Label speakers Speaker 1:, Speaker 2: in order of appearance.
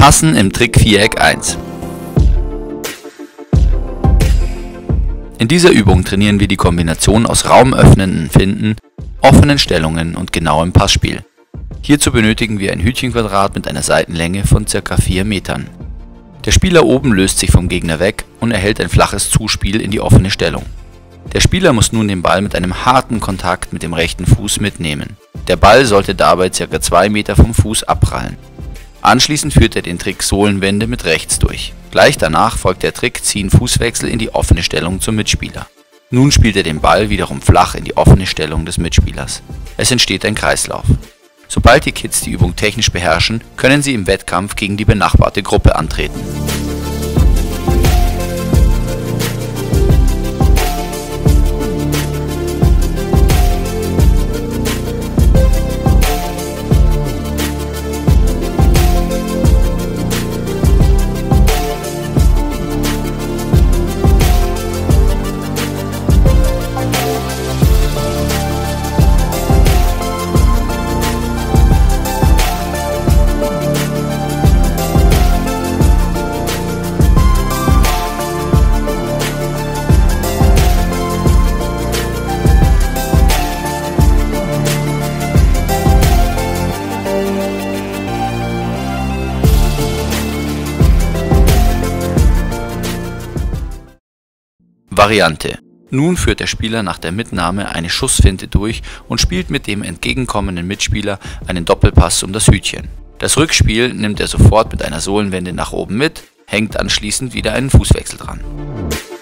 Speaker 1: Passen im Trickviereck 1. In dieser Übung trainieren wir die Kombination aus raumöffnenden Finten, offenen Stellungen und genauem Passspiel. Hierzu benötigen wir ein Hütchenquadrat mit einer Seitenlänge von ca. 4 Metern. Der Spieler oben löst sich vom Gegner weg und erhält ein flaches Zuspiel in die offene Stellung. Der Spieler muss nun den Ball mit einem harten Kontakt mit dem rechten Fuß mitnehmen. Der Ball sollte dabei ca. 2 Meter vom Fuß abprallen. Anschließend führt er den Trick Sohlenwende mit rechts durch. Gleich danach folgt der Trick Ziehen-Fußwechsel in die offene Stellung zum Mitspieler. Nun spielt er den Ball wiederum flach in die offene Stellung des Mitspielers. Es entsteht ein Kreislauf. Sobald die Kids die Übung technisch beherrschen, können sie im Wettkampf gegen die benachbarte Gruppe antreten. Variante: Nun führt der Spieler nach der Mitnahme eine Schussfinte durch und spielt mit dem entgegenkommenden Mitspieler einen Doppelpass um das Hütchen. Das Rückspiel nimmt er sofort mit einer Sohlenwende nach oben mit, hängt anschließend wieder einen Fußwechsel dran.